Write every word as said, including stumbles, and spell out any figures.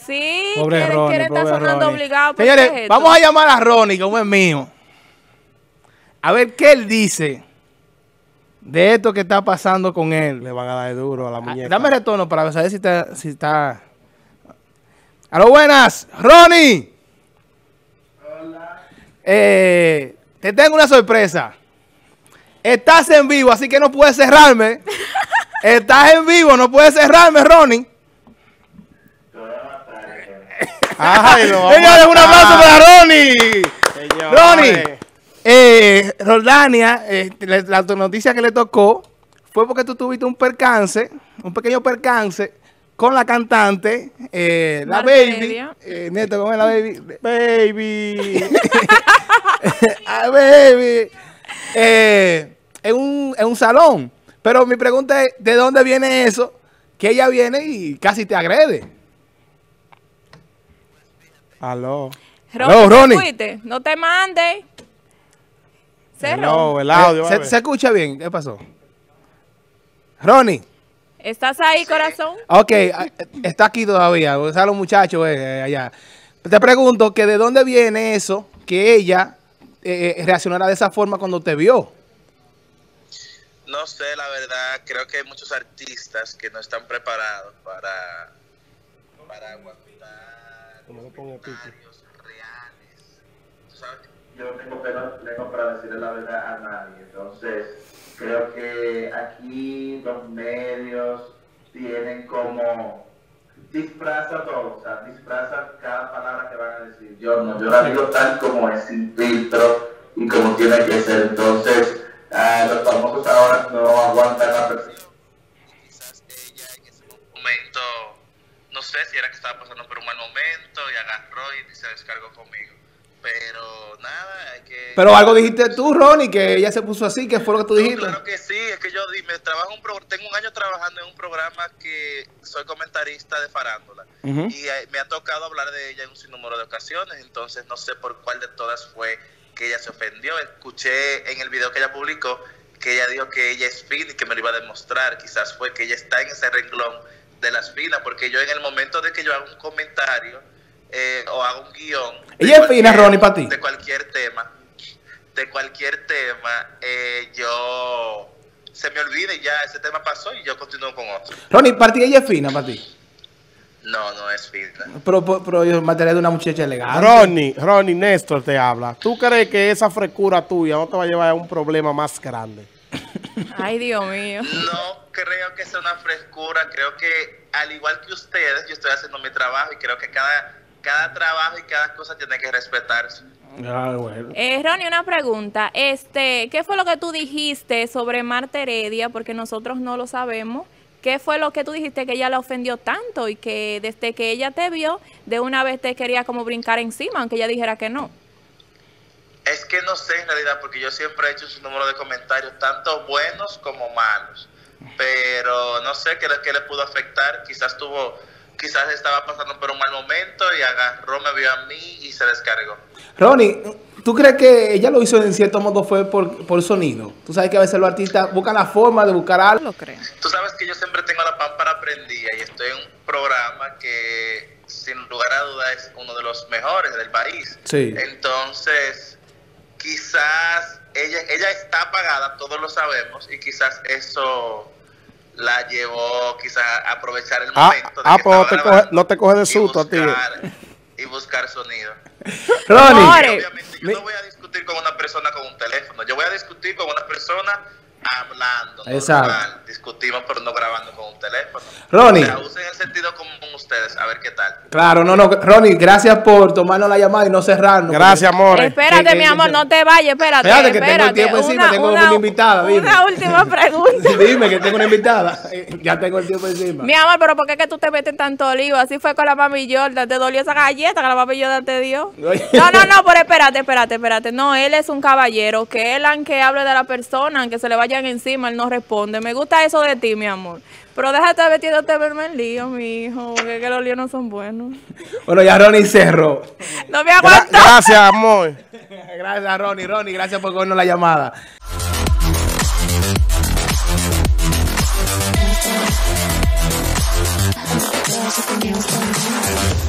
Sí, Pobre quieren, Ronnie, quieren estar pobre sonando Ronnie. obligado. ¿Por Señores, qué es esto? vamos a llamar a Ronnie, como es mío. A ver qué él dice de esto que está pasando con él. Le van a dar duro a la Ah, muñeca. dame retorno para saber si está... Si está... A lo buenas, Ronnie. Hola. Eh, te tengo una sorpresa. Estás en vivo, así que no puedes cerrarme. Estás en vivo, no puedes cerrarme, Ronnie. Ay, lo vamos Señores, a un aplauso matar. para Ronnie. Señores. Ronnie, eh, Roldania, eh, le- la noticia que le tocó fue porque tú tuviste un percance, un pequeño percance con la cantante, eh, la Marta baby. Heredia. Eh, Neto, ¿cómo es la baby? Baby. Ah, baby. Eh, en, un, en un salón. Pero mi pregunta es, ¿de dónde viene eso? Que ella viene y casi te agrede. Aló. Ronnie, Aló, ¿te Ronnie. fuiste? No te mandes. Cerro. Aló, el audio. Eh, a ¿se, ver. se escucha bien? ¿Qué pasó? Ronnie. ¿Estás ahí, corazón? Ok, ah, está aquí todavía. Están los muchachos eh, allá. Te pregunto que de dónde viene eso que ella eh, reaccionara de esa forma cuando te vio. No sé, la verdad, creo que hay muchos artistas que no están preparados para, para aguantar No me ponga pique. comentarios reales. ¿Tú sabes? Yo no tengo pelo lejos para decirle la verdad a nadie, entonces creo que aquí los medios tienen como disfraza todo, o sea, disfraza cada palabra que van a decir. Yo no, yo la digo tal como es, sin filtro y como tiene que ser. Entonces, ah, los famosos ahora no aguantan la presión. Quizás ella en ese momento, no sé si era que estaba pasando por un mal momento y agarró y se descargó conmigo. Pero nada, hay que... Pero algo dijiste tú, Ronnie, que ella se puso así. ¿Qué fue lo que tú No, dijiste? claro que sí, es que yo di- me trabajo en un pro- tengo un año trabajando en un programa que soy comentarista de farándula. Ujú. Y eh, me ha tocado hablar de ella en un sinnúmero de ocasiones, entonces no sé por cuál de todas fue que ella se ofendió. Escuché en el video que ella publicó que ella dijo que ella es fina y que me lo iba a demostrar. Quizás fue que ella está en ese renglón de las finas, porque yo en el momento de que yo hago un comentario eh, o hago un guión de Ella es fina, cualquier- Ronnie, para ti. de cualquier tema, de cualquier tema, eh, yo se me olvida y ya ese tema pasó y yo continúo con otro. Ronnie, para ti ella es fina, para ti. No, no es fina. Pero, pero, pero yo me de una muchacha elegante. Ronnie, Ronnie, Néstor te habla. ¿Tú crees que esa frescura tuya no te va a llevar a un problema más grande? Ay, Dios mío. No creo que sea una frescura, creo que al igual que ustedes, yo estoy haciendo mi trabajo y creo que cada, cada trabajo y cada cosa tiene que respetarse. Ah, bueno. Eh, Ronnie, una pregunta. Este, ¿qué fue lo que tú dijiste sobre Marta Heredia? Porque nosotros no lo sabemos. ¿Qué fue lo que tú dijiste que ella la ofendió tanto y que desde que ella te vio, de una vez te quería como brincar encima, aunque ella dijera que no? Es que no sé en realidad, porque yo siempre he hecho un número de comentarios, tanto buenos como malos. Pero no sé qué, le- qué le pudo afectar. Quizás tuvo, quizás estaba pasando por un mal momento y agarró, me vio a mí y se descargó. Ronnie, ¿tú crees que ella lo hizo en cierto modo fue por, por sonido? Tú sabes que a veces los artistas buscan la forma de buscar No algo. lo creo. Tú sabes que yo siempre tengo la pámpara prendida y estoy en un programa que sin lugar a duda es uno de los mejores del país. Sí. Entonces, quizás ella, ella está apagada, todos lo sabemos, y quizás eso la llevó quizás a aprovechar el Ah, momento de ah, que pues no estaba te, grabando coge, no te coge de y susto a ti. buscar- y buscar sonido. Ronnie, Amores. Obviamente yo mi- no voy a discutir con una persona con un teléfono, yo voy a discutir con una persona hablando, Exacto. normal. Discutimos pero no grabando con un teléfono. Ronnie. O sea, usen el sentido común ustedes, a ver qué tal. claro, no, no, Ronnie, gracias por tomarnos la llamada y no cerrarnos. Gracias, amores. Espérate, que- mi que- amor, no te vayas, espérate. Espérate, que tengo el espérate. tiempo encima, tengo una invitada, dime. Una última pregunta. Dime que tengo una invitada. Ya tengo el tiempo encima. Mi amor, pero ¿por qué es que tú te metes en tanto lío? Así fue con la mami Jordan. ¿Te dolió esa galleta que la mami Jordan te dio? Oye. No, no, no, pero espérate, espérate, espérate. No, él es un caballero. Que él, aunque hable de la persona, aunque se le vayan encima, él no responde. Me gusta eso de ti, mi amor. Pero déjate metiéndote verme en lío, mi hijo. Porque es que los líos no son buenos. Bueno, ya Ronnie cerró. No me Gra- aguanto. gracias, amor. Gracias, Ronnie. Ronnie, gracias por cogernos la llamada. Girls with the nails done.